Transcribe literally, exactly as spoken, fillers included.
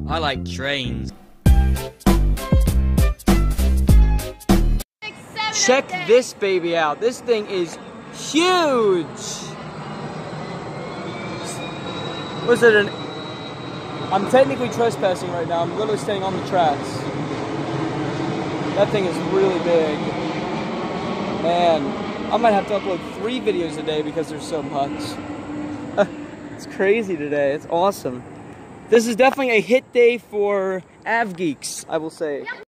I like trains. Check this baby out. This thing is huge. Was it an... I'm technically trespassing right now. I'm literally staying on the tracks. That thing is really big. Man, I might have to upload three videos a day because there's so much. It's crazy today. It's awesome. This is definitely a hit day for Av Geeks, I will say.